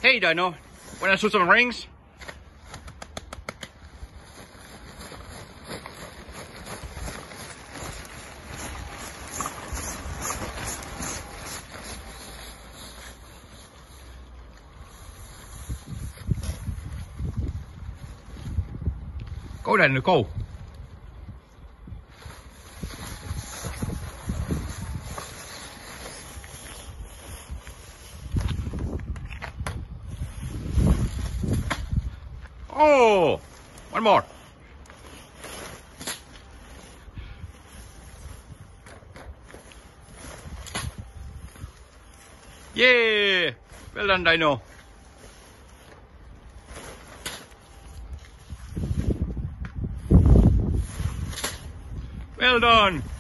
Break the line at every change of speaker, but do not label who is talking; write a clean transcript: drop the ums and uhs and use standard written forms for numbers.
Hey Dino, wanna shoot some rings? Go Dino, go. Oh, one more. Yeah, well done, Dino. Well done.